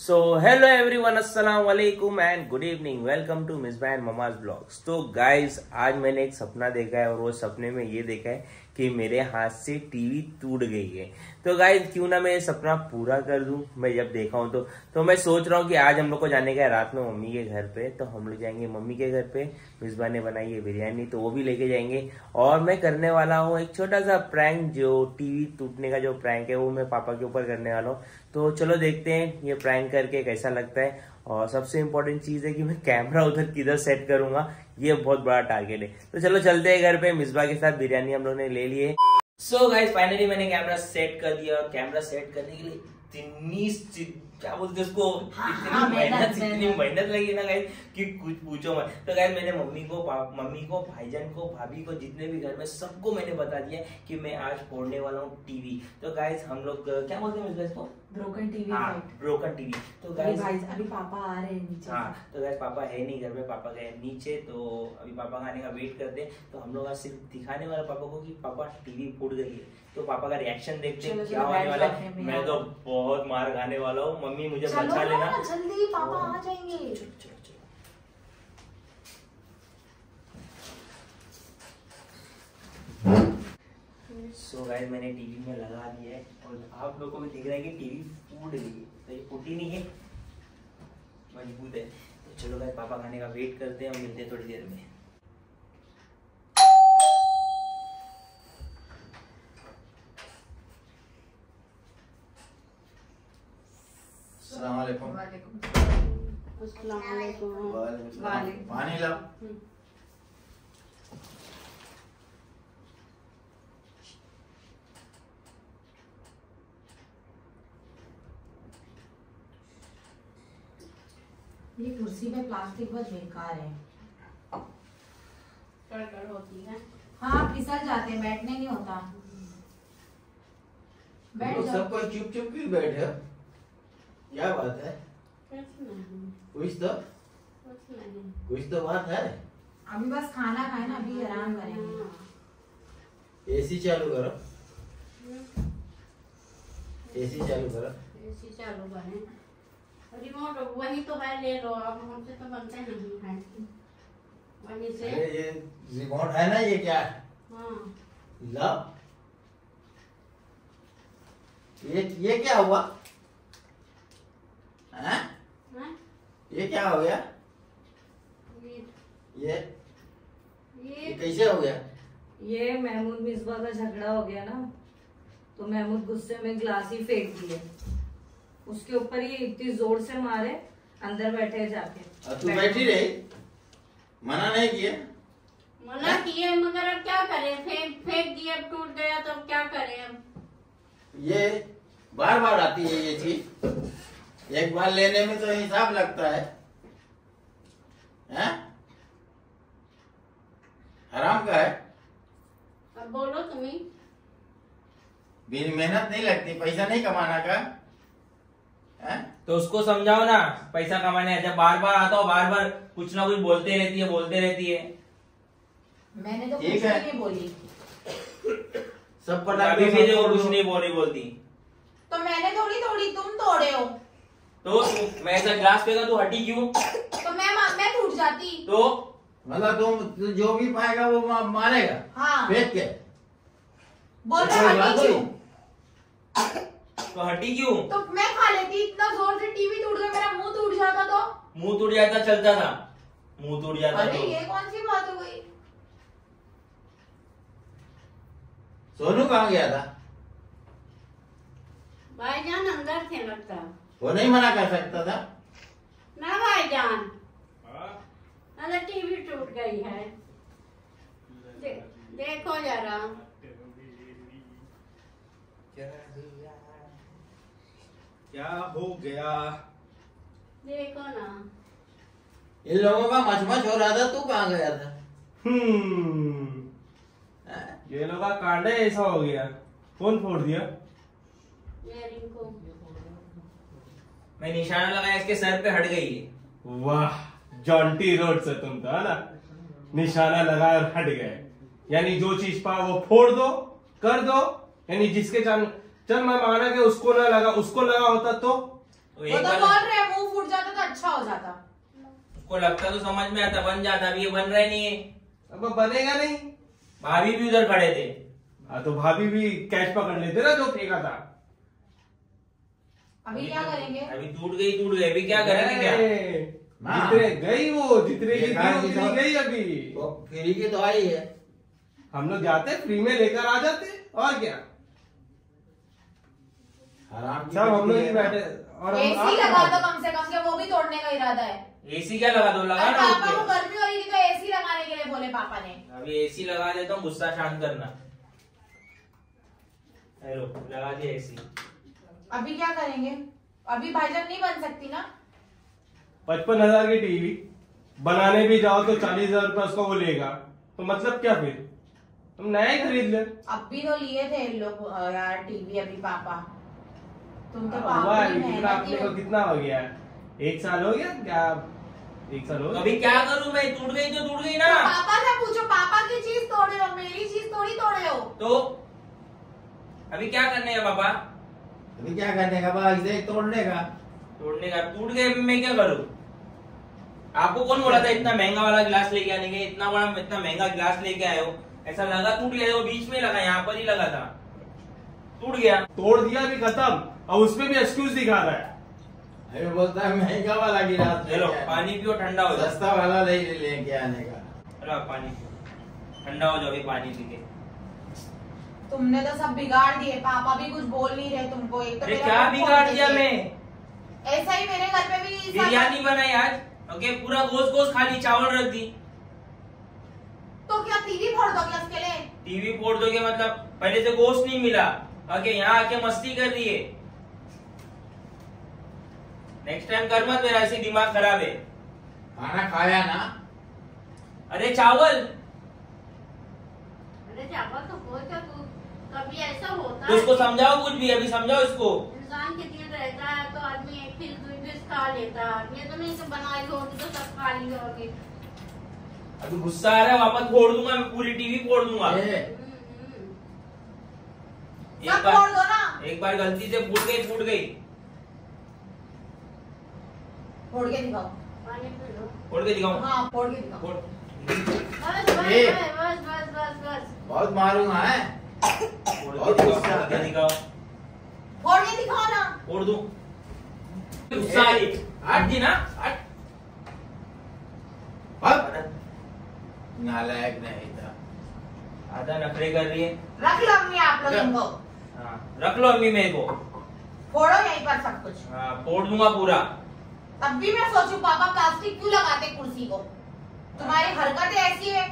So hello everyone, अस्सलाम वालेकुम and good evening. Welcome to Misbah mama's blogs. तो guys, आज मैंने एक सपना देखा है और वो सपने में ये देखा है कि मेरे हाथ से टीवी टूट गई है। तो गाइस, क्यों ना मैं ये सपना पूरा कर दूं। मैं जब देखा हूं तो मैं सोच रहा हूं कि आज हम लोग को जाने का है रात में मम्मी के घर पे। तो हम लोग जाएंगे मम्मी के घर पे। मिसबाह ने बनाई है बिरयानी, तो वो भी लेके जाएंगे। और मैं करने वाला हूँ एक छोटा सा प्रैंक, जो टीवी टूटने का जो प्रैंक है वो मैं पापा के ऊपर करने वाला हूँ। तो चलो देखते हैं ये प्रैंक करके कैसा लगता है। और सबसे इम्पोर्टेंट चीज है कि मैं कैमरा उधर किधर सेट करूंगा, ये बहुत बड़ा टारगेट है। तो चलो चलते हैं घर पे। मिसबाह के साथ बिरयानी हम लोग ने ले लिए। सो गाइस, फाइनली मैंने कैमरा सेट कर दिया। और कैमरा सेट करने के लिए इतनी क्या बोलते उसको, इतनी मेहनत लगी ना गाइस कि कुछ पूछो मत। तो गाइस, मैंने मम्मी को भाईजान को भाभी को जितने भी घर में सबको मैंने बता दिया कि मैं आज फोड़ने वाला हूँ टीवी। तो गाइस, हम लोग क्या बोलते हैं इसको, ब्रोकन टीवी। हाँ, ब्रोकन टीवी। तो गाइस अभी पापा आ रहे हैं नीचे। हाँ, तो गाइस पापा है नहीं घर में, पापा गए नीचे। तो अभी पापा आने का वेट करते हैं। तो हम लोग आज सिर्फ दिखाने वाला पापा को कि पापा टीवी फूट गई है। तो पापा का रिएक्शन देखते हैं क्या होने वाला है। मैं तो बहुत मार खाने वाला हूँ। मम्मी मुझे बचा लेना जल्दी, पापा आ जाएंगे। चलो चलो चलो। सो गाइस, मैंने टीवी में लगा दिया है और आप लोगों को भी दिख रहा है कि टीवी फूट गई है। तो ये फूटी नहीं है, मजबूत है। तो चलो गाइस, पापा खाने का वेट करते हैं और मिलते हैं थोड़ी देर में। अस्सलाम वालेकुम। अस्सलाम वालेकुम। पानी लाओ। ये कुर्सी पे प्लास्टिक बहुत बेकार है। कड़ होती है। हाँ, फिसल जाते हैं, बैठने नहीं होता। बैठ तो जाओ। सब कोई चुप चुप क्यों बैठे हो? क्या बात है? कुछ नहीं। कुछ तो बात है। अभी बस खाना खाए ना, अभी आराम करेंगे। एसी चालू करो। एसी चालू करो। एसी चालू करें। रिमोट वही तो है, ले लो। अब हमसे तो बनते नहीं है, वहीं से। अरे ये रिमोट है ना, ये क्या है? हाँ, लाओ। ये क्या हुआ? हैं? हैं? ये क्या हो गया? ये ये कैसे हो गया? ये महमूद मिसबा का झगड़ा हो गया ना, तो महमूद गुस्से में गिलास ही फेंक दिए। उसके ऊपर ये इतनी जोर से मारे, अंदर बैठे जाके। और तू बैठी रही, मना नहीं किया? मना किए, मगर अब क्या करें? फेंक दिए, अब टूट गया तो अब क्या करें? अब ये बार बार आती है ये चीज। एक बार लेने में तो हिसाब लगता है, हैं? हराम का है। अब बोलो तुम्ही। बिन मेहनत नहीं लगती, पैसा नहीं कमाना का है? तो उसको समझाओ ना, पैसा कमाने है। जब बार बार आता हो, बार बार कुछ ना कुछ बोलते रहती है। मैंने तो कुछ ठीक है। नहीं बोली। सब पर अभी भी जो कुछ नहीं बोलती। तो मैंने थोड़ी तोड़ी, तुम तोड़े हो। तो मैं ऐसा गिलास फेंका, तू हटी क्यों? तो मैं टूट जाती। तो मतलब तुम जो भी पाएगा वो मारेगा। हाँ, फेंक के बोल कोई रहे बात हटी हुई? क्यों? तो हटी क्यों? तो मैं खा लेती। इतना जोर से टीवी टूट गया, मेरा मुंह टूट जाता तो। मुंह टूट जाता, चलता था। मुंह टूट जाता अरे तो ये कौन सी बात हो गई? सोनू कहाँ गया था? भाईजान अंदर थे लगता। वो नहीं मना कर सकता था? ना भाईजान, अरे टीवी टूट गई है। देखो जरा। क्या हो गया? देखो ना। इन लोगों का मचमच हो रहा था, तू कहाँ गया था? ये लोग का कांड ऐसा हो गया। कौन फोड़ दिया? इयरिंग को मैं निशाना लगाया, इसके सर पे हट गई है। वाह, जॉन्टी रोड से तुम तो है ना, निशाना लगा और हट गए। यानी जो चीज पाओ वो फोड़ दो, कर दो। यानी जिसके चल मैं माना कि उसको ना लगा, उसको लगा होता तो तो वो एक तो बार बोल रहे हैं मुंह फूट जाता तो अच्छा हो जाता। उसको लगता तो समझ में आता, बन जाता, अभी ये बन रहा ही नहीं है। अब बनेगा नहीं। भाभी भी उधर खड़े थे। हाँ तो भाभी भी कैच पकड़ लेते ना जो फेंका था। अभी क्या करेंगे? अभी टूट गई, अभी क्या करेंगे क्या? जितने गई वो जितने की ये थी कहाँ की उतनी तो- गई अभी। वो फ्री की तो आई है। हम लोग जाते फ्री में लेकर आ जाते और क्या। हराम की सब हम लोग बिजली ही है। बैठे और हम एसी लगा दो कम से कम, के वो भी तोड़ने का इरादा है। एसी क्या लगा दो, लगा अरे ना पापा को उसके। गर्मी हो रही थी तो एसी लगाने के लिए बोले पापा ने। अभी एसी लगा देता हूँ, गुस्सा शांत करना। हेलो, लगा दिया एसी। अभी क्या करेंगे? अभी भाईजान नहीं बन सकती ना। 55,000 की टीवी बनाने भी जाओ तो 40,000 रुपया उसका वो लेगा, तो मतलब क्या फिर तुम नया ही खरीद ले। अब भी तो लिए थे लोग यार टीवी अभी पापा। तुम तो हुआ पापा है, ही कितना अपने मेहनती को हो। कितना हो गया? 1 साल हो गया क्या? 1 साल हो तो गया। अभी क्या करूं मैं? टूट गई तो टूट गई ना। तो पापा से पूछो, पापा की चीज तोड़े हो, मेरी चीज थोड़ी तोड़े हो। तो अभी क्या करने का पापा? अभी क्या करने का बा, इसे तोड़ने का। तोड़ने का? टूट गए, अभी मैं क्या करूं? आपको कौन बोला था इतना महंगा वाला गिलास लेके आने के? इतना बड़ा इतना महंगा गिलास लेके आए हो, ऐसा लगा टूट गया। वो बीच में लगा, यहाँ पर ही लगा था, टूट गया। तोड़ दिया भी खत्म, अब उसमें भी एक्सक्यूज दिखा रहा है। अभी बोलता है महंगा वाला गिलास चलो लेके आने। पानी पियो, ठंडा हो जाओ। सस्ता वाला नहीं लेके आने का। चलो आप पानी पियो, ठंडा हो जाओ अभी पानी पी के। तुमने तो सब बिगाड़ दिए, पापा भी कुछ बोल नहीं रहे तुमको। एक तो अरे मेरा क्या मुंह बिगाड़ खोल दिया देते। मैं? ऐसा ही मेरे घर पे भी बिरयानी बनाई आज, ओके, पूरा गोश्त गोश्त खाली, चावल रख दी। तो क्या टीवी फोड़ दोगे उसके लिए? टीवी फोड़ दोगे मतलब? पहले से गोश्त नहीं मिला, ओके, यहाँ आके मस्ती कर रही है। नेक्स्ट टाइम कर मत, मेरा ऐसे दिमाग खराब है। खाना खाया ना? अरे चावल, अरे चावल तो हो क्या तू, कभी ऐसा होता तो है उसको समझाओ, कुछ भी अभी समझाओ इसको। इंसान के दिन रहता है तो आदमी एक फिर दो फिर खा लेता है। ये तो नहीं कि बनाई होगी तो सब खा ली होगी। अभी गुस्सा आ रहा है, वापस फोड़ दूंगा मैं, पूरी टीवी फोड़ दूंगा। ए, सब फोड़ दो ना। एक बार गलती से फूट गई, फूट गई। फोड़ के दिखाओ। पानी पी लो। फोड़ के दिखाऊं? हाँ फोड़ के दिखाओ। फोड़। बस बस ए। बस बस बस बस। बहुत मारूंगा है। फोड़ के दिखाओ, फोड़ के दिखाओ। फोड़ के दिखाओ ना। फोड़ दूं? गुस्सा आ रही, हट जी ना, हट। अब नालायक नहीं था। आधा नखरे कर रही है। रख लो अम्मी आप लोग इनको। हाँ, रख लो अम्मी मेरे को। फोड़ो यहीं पर सब कुछ। हाँ, फोड़ दूंगा पूरा। तब भी मैं सोचूं पापा प्लास्टिक क्यों लगाते कुर्सी को? तुम्हारी हरकतें ऐसी है।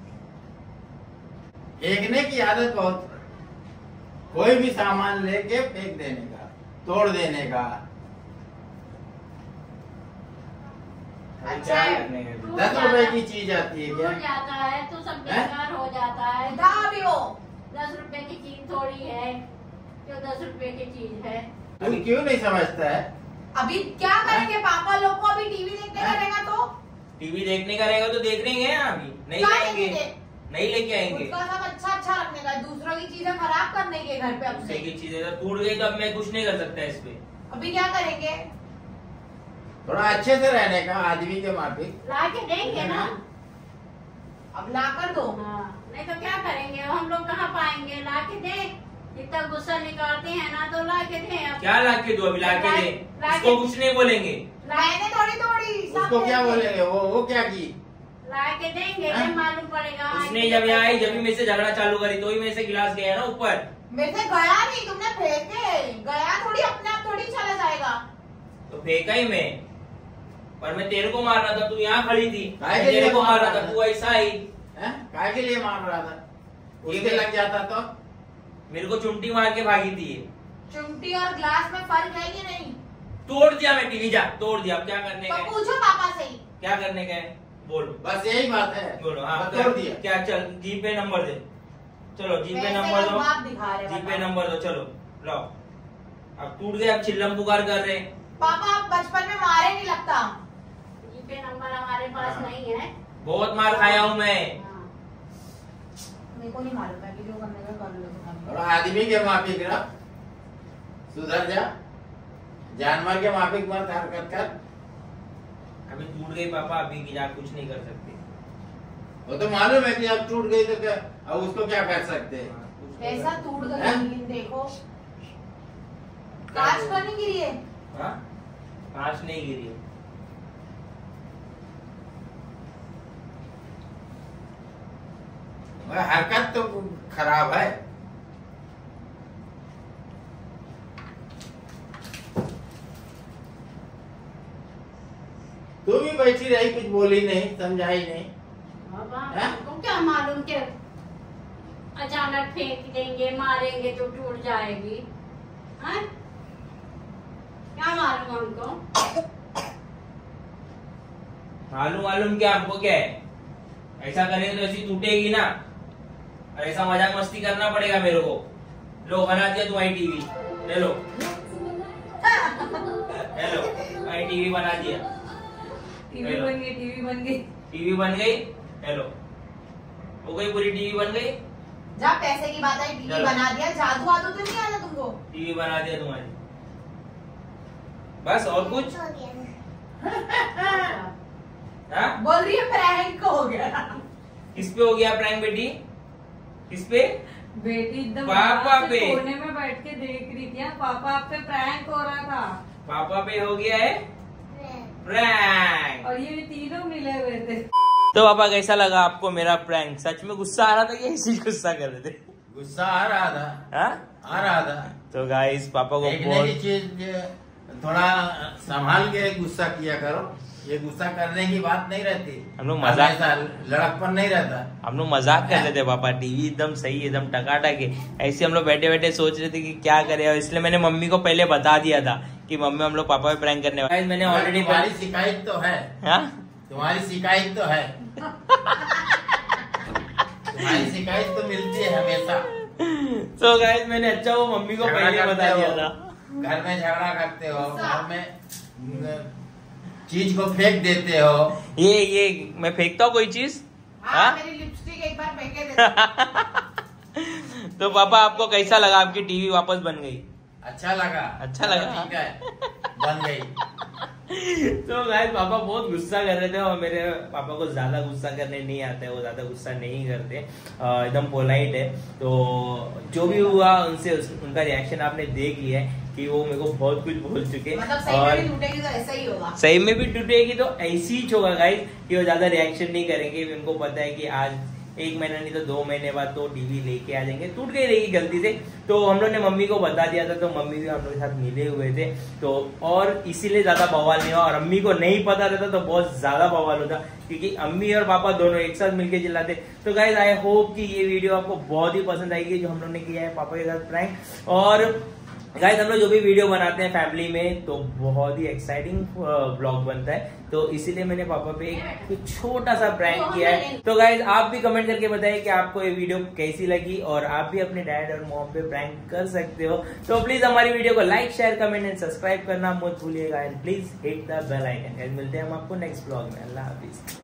फेंकने की आदत बहुत है। कोई भी सामान लेके फेंक देने का, तोड़ देने का। अभी अच्छा क्या है। करने का? 10 रुपए की चीज आती है टूट क्या? जाता है तो सब बेकार हो जाता है। उठा भी हो। 10 रुपए की चीज थोड़ी है जो 10 रुपए की चीज है। तू क्यों नहीं समझता है? अभी क्या करेंगे पापा लोग को? अभी टीवी देखने का रहेगा तो टीवी देखने का रहेगा तो देख लेंगे ना, अभी नहीं क्या लाएंगे, लेंगे? नहीं लेके आएंगे। उसका सब अच्छा अच्छा रखने का, दूसरों की चीजें खराब करने के घर पे दूसरे हमसे। की चीजें तो टूट गई तो अब मैं कुछ नहीं कर सकता इस पे। अभी क्या करेंगे? थोड़ा अच्छे से रहने का, आदमी के माफिक। ला के देंगे ना। अब ला कर दो। हाँ, नहीं तो क्या करेंगे? हम लोग कहाँ पाएंगे? ला के दे। इतना गुस्सा निकालते हैं ना तो ला के दे। अब क्या ला के दो? अभी ला के दे, ला उसको के- कुछ नहीं बोलेंगे। मैंने थोड़ी थोड़ी सब उसको क्या देंगे। बोलेंगे? वो क्या की? ला के देंगे, हाँ? जब मालूम पड़ेगा। उसने जब यहाँ आई, जब भी मेरे से झगड़ा चालू करी तो ही मेरे से गिलास गया ना ऊपर। मेरे से गया नहीं, तुमने फेंके। गया थोड़ी अपने आप थोड़ी चला जाएगा। तो फेंका ही मैं, पर मैं तेरे को मार रहा था, तू यहाँ खड़ी थी। काहे मैं के तेरे लिए को मार रहा मार था, रहा तू ऐसा आई। हैं? काय के लिए मार रहा था? उसके ये- लग जाता तो? मेरे को चुमटी मार के भागी थी ये। चिमटी और ग्लास में फर्क है कि नहीं? तोड़ दिया मैं टीवी, जा तोड़ दिया। अब क्या करने का तो है? पूछो पापा से ही। क्या करने का है? बोलो, बस यही बात है। बोलो। हाँ, बस तोड़ दिया। क्या? चल जीपे नंबर दे, चलो जीपे पैसे नंबर का दो, बाप दिखा रहे जीपे बताओ। नंबर दो, चलो लो। अब टूट गया, अब चिल्लम पुकार कर रहे। पापा आप बचपन में मारे नहीं लगता। जीपे नंबर हमारे पास हाँ। नहीं है। बहुत मार खाया हूँ मैं। हाँ। मेरे को नहीं मालूम है कि जो करने का कर लो तुम्हारे। और आदमी के माफिक रहा, सुधर जा। जानवर के माफिक मत हरकत कर। अभी टूट गई पापा, अभी की कुछ नहीं कर सकते। वो तो मालूम है कि अब टूट गई तो क्या, अब उसको क्या कर सकते हैं। पैसा टूट गई, हैं? देखो कांच तो नहीं गिरी है। हाँ, कांच नहीं गिरी है। हरकत तो खराब है। तू भी बैठी रही, कुछ बोली नहीं, समझाई नहीं। हैं? तुमको क्या मालूम के अचानक फेंक देंगे, मारेंगे तो टूट जाएगी। हैं? क्या मालूम हमको? मालूम क्या हमको, क्या है? ऐसा करेंगे तो ऐसी टूटेगी ना, और ऐसा मजाक मस्ती करना पड़ेगा मेरे को। लो बना दिया तुम्हारी टीवी, ले लो, ले लो, तुम्हारी टीवी बना दिया। टीवी बन गई, टीवी बन गई, टीवी बन गई, ले लो, हो गई पूरी टीवी बन गई। जब पैसे की बात आई टीवी चलो। बना दिया, जादू वादू तो नहीं आता तुमको? टीवी बना दिया तुम्हारी, बस और कुछ? हाँ? बोल रही है प्रैंक हो गया। किस पे हो गया प्रैंक बेटी? किस पे? बेटी एकदम पापा आराम से पे। कोने में बैठ के देख रही थी, पापा आप पे प्रैंक हो रहा था, पापा पे हो गया है प्रैंक। और ये भी तीनों मिले हुए थे। तो पापा कैसा लगा आपको मेरा प्रैंक? सच में गुस्सा आ रहा था कि ऐसे ही गुस्सा कर रहे थे? गुस्सा आ रहा था, हाँ? आ रहा था। तो गाइस पापा को देखने की बहुत चीज थोड़ा संभाल के गुस्सा किया करो। ये गुस्सा करने की बात नहीं रहती, हम लोग मजाक- हमेशा लड़कपन नहीं रहता। हम लोग मजाक कर रहे थे पापा, टीवी एकदम सही एकदम टकाटक है। ऐसे हम लोग बैठे बैठे सोच रहे थे कि क्या करें, और इसलिए मैंने मम्मी को पहले बता दिया था कि मम्मी हम लोग पापा पे प्रैंक करने वाले। मैंने ऑलरेडी तुम्हारी शिकायत तो है, हाँ? तुम्हारी शिकायत तो है, तुम्हारी शिकायत तो मिलती है हमेशा। तो गाइस मैंने अच्छा वो मम्मी को झगड़ा पहले करते बता दिया हो, था। घर में झगड़ा करते हो, घर में चीज को फेंक देते हो। ये मैं फेंकता हूँ कोई चीज? हाँ, हाँ? मेरी लिपस्टिक एक बार फेंके देते। तो पापा आपको कैसा लगा? आपकी टीवी वापस बन गई? अच्छा लगा, अच्छा लगा। ठीक है, बन गई। तो गाइस पापा बहुत गुस्सा कर रहे थे, और मेरे पापा को ज्यादा गुस्सा करने नहीं आता है, वो ज्यादा गुस्सा नहीं करते, एकदम पोलाइट है। तो जो भी हुआ उनसे उनका रिएक्शन आपने देख लिया है कि वो मेरे को बहुत कुछ बोल चुके। मतलब सही में भी टूटेगी तो ऐसा ही होगा। सही में भी टूटेगी तो ऐसी ही होगा गाइस, कि वो ज्यादा रिएक्शन नहीं करेंगे। उनको पता है कि आज 1 महीना नहीं तो 2 महीने बाद तो टीवी लेके आ जाएंगे, टूट गई रहेगी गलती से। तो हम लोग ने मम्मी को बता दिया था, तो मम्मी भी हम लोग के साथ मिले हुए थे, तो और इसीलिए ज्यादा बवाल नहीं हुआ। और अम्मी को नहीं पता रहता तो बहुत ज्यादा बवाल होता, क्योंकि अम्मी और पापा दोनों एक साथ मिलके चिल्लाते। तो गाइस आई होप कि ये वीडियो आपको बहुत ही पसंद आएगी, जो हम लोग ने किया है पापा के साथ प्रैंक। और गाइस हम लोग जो भी वीडियो बनाते हैं फैमिली में तो बहुत ही एक्साइटिंग ब्लॉग बनता है, तो इसीलिए मैंने पापा पे एक छोटा सा प्रैंक किया है। तो गाइस आप भी कमेंट करके बताइए कि आपको ये वीडियो कैसी लगी, और आप भी अपने डैड और मॉम पे प्रैंक कर सकते हो। तो प्लीज हमारी वीडियो को like share comment and subscribe करना मत भूलिएगा, and please hit the bell icon. मिलते हैं हम आपको नेक्स्ट ब्लॉग में। अल्लाह हाफिज।